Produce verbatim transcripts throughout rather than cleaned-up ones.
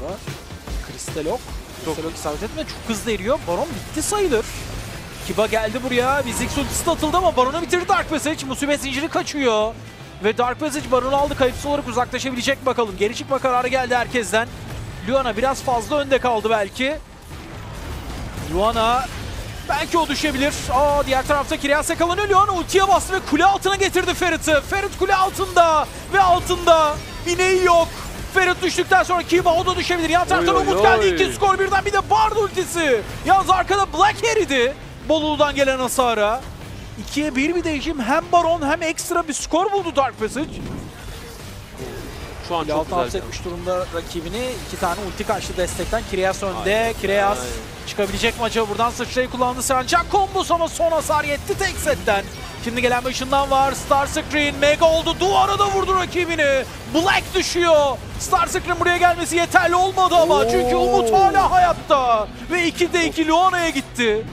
burada. Kristalok. Kristalok isabet etme. Çok hızlı eriyor. Baron bitti sayılır. Kiba geldi buraya. Vizix ultisi de atıldı ama Baron'u bitirdi Dark Passage. Musibet zinciri kaçıyor. Ve Dark Passage Baron'u aldı. Kayıpsız olarak uzaklaşabilecek bakalım. Geri çıkma kararı geldi herkesten. Luana biraz fazla önde kaldı belki. Luana belki o düşebilir. Aa, diğer tarafta Kireas yakalanıyor. Luana ultiye bastı ve kule altına getirdi Ferit'i. Ferit kule altında ve altında. İneği yok. Ferit düştükten sonra Kiba o da düşebilir. Yan taraftan oy, Umut oy. geldi. İki skor birden, bir de Bard ultisi. Yalnız arkada Black eridi. Bolulu'dan gelen hasara. ikiye bir bir değişim. Hem Baron hem ekstra bir skor buldu Dark Passage. Şu an çok Altı güzel. hapsetmiş durumda rakibini. İki tane ulti kaçtı destekten. Kireas önde. Kireas çıkabilecek mi acaba? Buradan sıçrayı kullandı. Sancak kombos ama son hasar yetti tek setten. Şimdi gelen bir ışından var. Star Screen mega oldu. Duvara da vurdu rakibini. Black düşüyor. Star Screen buraya gelmesi yeterli olmadı ama. Oo. Çünkü Umut hala hayatta. Ve ikide iki Luana'ya gitti.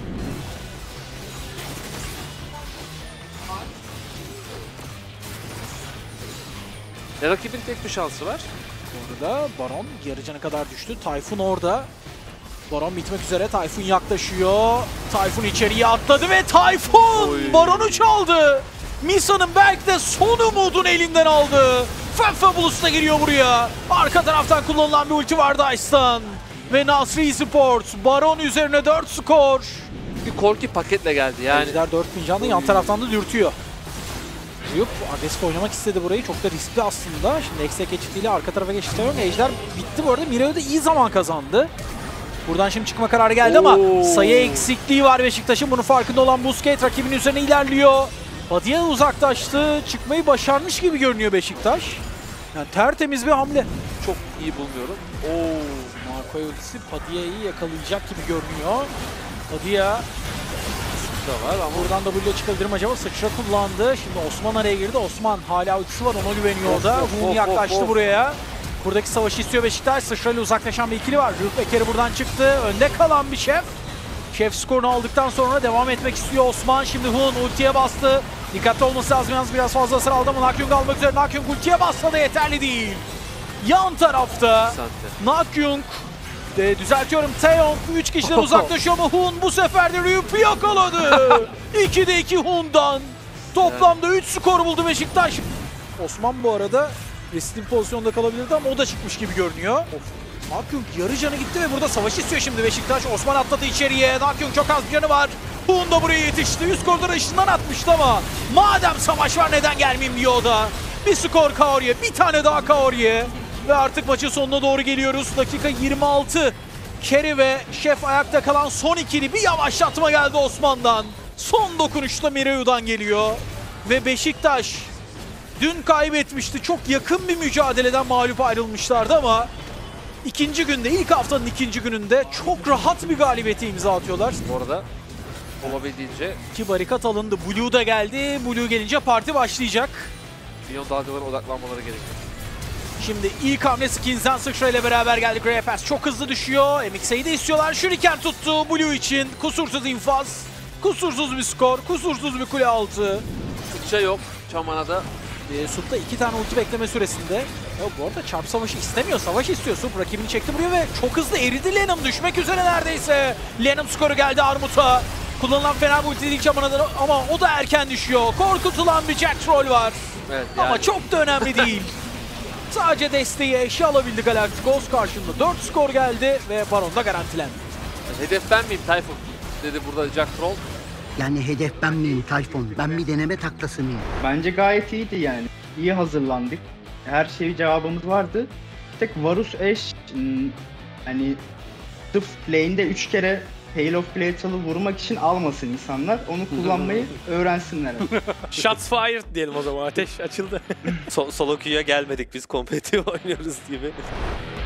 Ya rakibin tek bir şansı var. Bu arada Baron yarı cana kadar düştü. Tayfun orada. Baron bitmek üzere. Tayfun yaklaşıyor. Tayfun içeriye atladı ve Tayfun Oy. Baron'u çaldı. Misa'nın belki de son umudunu elinden aldı. Fabulous da geliyor buraya. Arka taraftan kullanılan bir ulti vardı Ice'dan. Ve Nasri Esports Baron üzerine dört skor. Bir korki paketle geldi yani. Ejder dört bin canlı yan taraftan da dürtüyor. Ruyup agresif oynamak istedi burayı. Çok da riskli aslında. Şimdi Eksek geçitiyle arka tarafa geçti. Ejder bitti bu arada. Mireo da iyi zaman kazandı. Buradan şimdi çıkma kararı geldi ama Oo. sayı eksikliği var Beşiktaş'ın. Bunun farkında olan Busquets rakibinin üzerine ilerliyor. Badia uzaklaştı. Çıkmayı başarmış gibi görünüyor Beşiktaş. Yani tertemiz bir hamle. Çok iyi bulmuyorum. Oo. Marco ultisi Badia'yı yakalayacak gibi görünüyor. Badia Da var ama buradan W'ye çıkabilir mi acaba? Sıçra kullandı. Şimdi Osman araya girdi. Osman hala ultisi var. Ona güveniyor o da. Of, of, Hun of, yaklaştı of, of. buraya. Buradaki savaşı istiyor Beşiktaş. Sıçra ile uzaklaşan bir ikili var. Rüp Eker'i buradan çıktı. Önde kalan bir şef. Şef skorunu aldıktan sonra devam etmek istiyor Osman. Şimdi Hun ultiye bastı. Dikkatli olması lazım. Yalnız biraz fazla hasar aldı ama Nakyung almak üzere. Nakyung ultiye bastı da yeterli değil. Yan tarafta Nakyung de düzeltiyorum. Taeyong üç kişiden uzaklaşıyor ama Hun bu sefer de Ryup'u yakaladı. ikide iki Hun'dan. Toplamda üç skor buldu Beşiktaş. Osman bu arada riskli pozisyonda kalabilirdi ama o da çıkmış gibi görünüyor. Of. Nakyung yarı canı gitti ve burada savaş istiyor şimdi Beşiktaş. Osman atladı içeriye. Nakyung çok az bir canı var. Hun da buraya yetişti. Üst koridora ışından atmıştı ama madem savaş var neden gelmeyeyim diyor o da. Bir skor Kaori'ye, bir tane daha Kaori'ye. Ve artık maçın sonuna doğru geliyoruz. Dakika yirmi altı. Kerry ve Şef ayakta kalan son ikili. Bir yavaşlatma geldi Osman'dan. Son dokunuşta Mireo'dan geliyor. Ve Beşiktaş dün kaybetmişti. Çok yakın bir mücadeleden mağlup ayrılmışlardı ama ikinci günde, ilk haftanın ikinci gününde çok rahat bir galibiyete imza atıyorlar. bu arada olabildiğince İki barikat alındı. Blue da geldi. Blue gelince parti başlayacak. milyon dalgalara odaklanmaları gerekiyor. Şimdi ilk hamle Skins'den Sıçra ile beraber geldi. Grey Pass çok hızlı düşüyor. M X A'yı da istiyorlar. Shuriken tuttu Blue için. Kusursuz infaz. Kusursuz bir skor. Kusursuz bir kule altı. Sıçra yok. Çamana'da E, Sup da iki tane ulti bekleme süresinde. Ya bu arada çarp savaşı istemiyor. Savaş istiyor. Sup rakibini çekti buraya ve çok hızlı eridi Lenum. Düşmek üzere neredeyse. Lenum skoru geldi Armut'a. Kullanılan fena bir ulti değil Çamana'dan ama o da erken düşüyor. Korkutulan bir Jack Troll var. evet, yani. Ama çok da önemli değil. Sadece desteği eşya alabildi Galacticos. Karşında dört skor geldi ve Baron da garantilendi. Hedef ben miyim Tayfun? Dedi burada Jack Troll. Yani hedef ben miyim Tayfun? Ben bir deneme taklası mıyım? Bence gayet iyiydi yani. İyi hazırlandık. Her şey cevabımız vardı. Bir tek Varus Ashe hmm, hani sırf lane'de üç kere Hail of Plate'lı vurmak için almasın insanlar. Onu kullanmayı öğrensinler. Shots fired diyelim o zaman. Ateş açıldı. So solo queue'ya gelmedik biz, kompetitif oynuyoruz gibi.